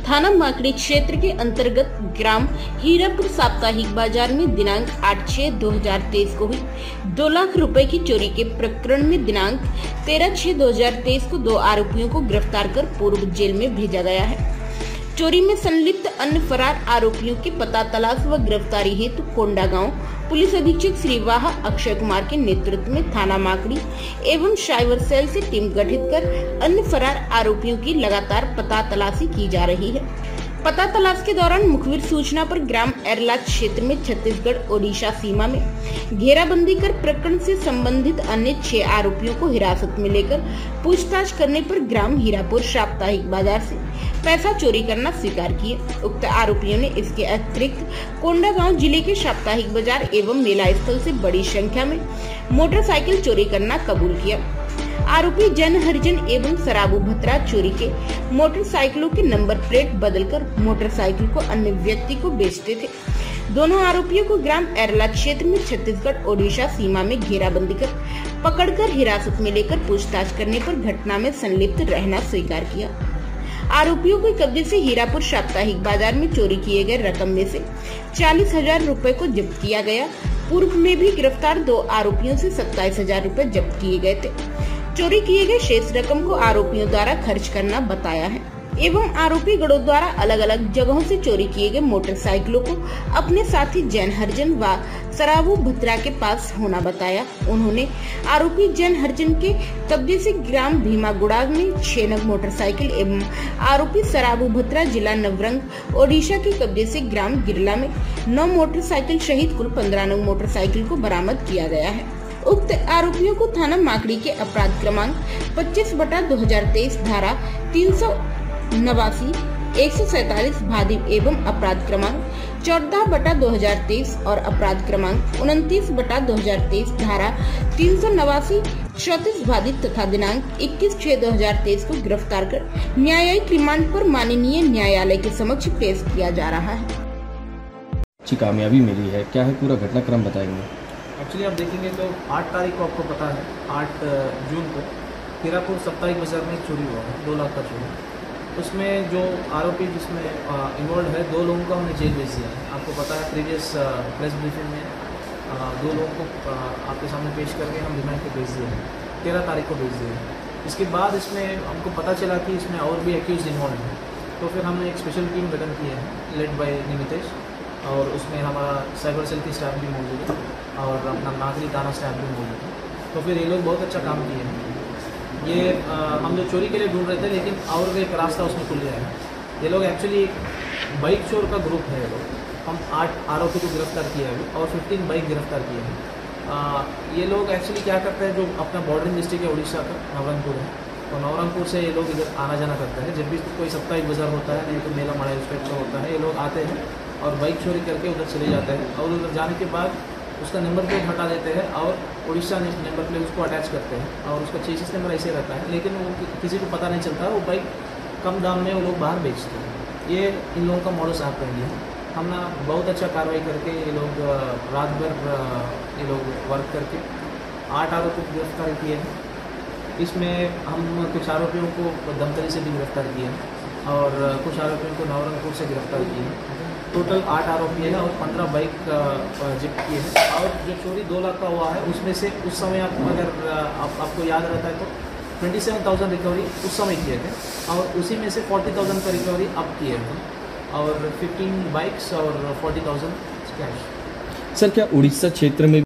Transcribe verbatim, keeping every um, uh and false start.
थाना माकड़ी क्षेत्र के अंतर्गत ग्राम हीरापुर साप्ताहिक बाजार में दिनांक आठ छह दो हजार तेईस को हुई दो लाख रुपए की चोरी के प्रकरण में दिनांक तेरह छह दो हजार तेईस को दो आरोपियों को गिरफ्तार कर पूर्व जेल में भेजा गया है। चोरी में संलिप्त अन्य फरार आरोपियों के पता तलाश व गिरफ्तारी हेतु कोंडागांव पुलिस अधीक्षक श्री वाह अक्षय कुमार के नेतृत्व में थाना माकड़ी एवं साइबर सेल से टीम गठित कर अन्य फरार आरोपियों की लगातार पता तलाशी की जा रही है। पता तलाश के दौरान मुखबिर सूचना पर ग्राम एरला क्षेत्र में छत्तीसगढ़ ओडिशा सीमा में घेराबंदी कर प्रकरण से संबंधित अन्य छह आरोपियों को हिरासत में लेकर पूछताछ करने पर ग्राम हीरापुर साप्ताहिक बाजार से पैसा चोरी करना स्वीकार किए। उक्त आरोपियों ने इसके अतिरिक्त कोंडागांव जिले के साप्ताहिक बाजार एवं मेला स्थल से बड़ी संख्या में मोटरसाइकिल चोरी करना कबूल किया। आरोपी जन हरिजन एवं सराबू भत्रा चोरी के मोटरसाइकिलों के नंबर प्लेट बदलकर मोटरसाइकिल को अन्य व्यक्ति को बेचते थे। दोनों आरोपियों को ग्राम एरला क्षेत्र में छत्तीसगढ़ ओडिशा सीमा में घेराबंदी कर पकड़कर हिरासत में लेकर पूछताछ करने पर घटना में संलिप्त रहना स्वीकार किया। आरोपियों के कब्जे से हीरापुर साप्ताहिक बाजार में चोरी किए गए रकम में से चालीस हजार रूपए को जब्त किया गया। पूर्व में भी गिरफ्तार दो आरोपियों से सत्ताईस हजार रूपए जब्त किए गए थे। चोरी किए गए शेष रकम को आरोपियों द्वारा खर्च करना बताया है एवं आरोपी गणों द्वारा अलग अलग जगहों से चोरी किए गए मोटरसाइकिलों को अपने साथी जैन हरिजन व सराबू भत्रा के पास होना बताया। उन्होंने आरोपी जैन हरिजन के कब्जे से ग्राम भीमागुड़ा में छह नग मोटरसाइकिल एवं आरोपी सराबू भत्रा जिला नवरंग ओडिशा के कब्जे से ग्राम गिरला में नौ मोटरसाइकिल सहित कुल पंद्रह नग मोटरसाइकिल को बरामद किया गया है। उक्त आरोपियों को थाना माकड़ी के अपराध क्रमांक पच्चीस बटा दो हजार तेईस धारा तीन सौ नवासी एक सौ सैतालीस भादी एवं अपराध क्रमांक चौदह बटा दो हजार तेईस और अपराध क्रमांक उनतीस बटा दो हजार तेईस धारा तीन सौ नवासी चौतीस भादी तथा दिनांक इक्कीस छह दो हजार तेईस को गिरफ्तार कर न्यायिक रिमांड पर माननीय न्यायालय के समक्ष पेश किया जा रहा है। अच्छी कामयाबी मिली है, क्या है पूरा घटनाक्रम बताएंगे? एक्चुअली आप देखेंगे तो आठ तारीख को आपको पता है आठ जून को हीरापुर साप्ताहिक बाजार में चोरी हुआ है, दो लाख का चोरी। उसमें जो आरोपी जिसमें इन्वॉल्व है दो लोगों को हमने जेल भेज दिया है। आपको पता है प्रीवियस प्रेस ब्रीफिंग में आ, दो लोगों को आ, आपके सामने पेश करके हम रिमांड पे भेज दिए हैं, तेरह तारीख को भेज दिए हैं। इसके बाद इसमें हमको पता चला कि इसमें और भी एक्यूज इन्वॉल्व हैं, तो फिर हमने एक स्पेशल टीम गठन की है लेड बाय निमितेश, और उसमें हमारा साइबर सेल की स्टाफ भी मौजूद है और अपना नागरिक थाना स्टाफ भी मौजूद है। तो फिर ये लोग बहुत अच्छा काम किए हैं। ये आ, हम जो चोरी के लिए ढूंढ रहे थे लेकिन और एक रास्ता उसमें खुल गया है। ये लोग एक्चुअली बाइक चोर का ग्रुप है। ये लोग हम आठ आरोपी को गिरफ्तार किए हैं और फिफ्टीन बाइक गिरफ्तार किए हैं। आ, ये लोग एक्चुअली क्या करते हैं, जो अपना बॉर्डरिंग डिस्ट्रिक्ट है उड़ीसा का नवरंगपुर है, तो नवरंगपुर से ये लोग इधर आना जाना करते हैं। जब भी कोई साप्ताहिक बाजार होता है नहीं तो मेला मड़ा उस टाइप का होता है, ये लोग आते हैं और बाइक चोरी करके उधर चले जाते हैं और उधर जाने के बाद उसका नंबर प्लेट हटा देते हैं और उड़ीसा नंबर प्लेट उसको अटैच करते हैं और उसका चेसिस नंबर ऐसे रहता है, लेकिन वो किसी को पता नहीं चलता। वो बाइक कम दाम में वो लोग बाहर बेचते हैं। ये इन लोगों का मॉडस ऑपरेंडी है। हमने बहुत अच्छा कार्रवाई करके ये लोग रात भर ये लोग वर्क करके आठ आरोपियों को गिरफ्तार किए हैं। इसमें हम कुछ आरोपियों को दमकली से भी गिरफ्तार किए हैं और कुछ आरोपियों को नवरंगपुर से गिरफ्तार किए हैं। टोटल आठ आरोपी है और पंद्रह बाइक जब्त किए हैं। और जो चोरी दो लाख का हुआ है उसमें से उस समय आप अगर आप, आपको याद रहता है तो ट्वेंटी सेवन थाउजेंड रिकवरी उस समय किए थे और उसी में से फोर्टी थाउजेंड का रिकवरी अब किए थे और फिफ्टीन बाइक्स और फोर्टी थाउजेंड कैश। सर, क्या उड़ीसा क्षेत्र में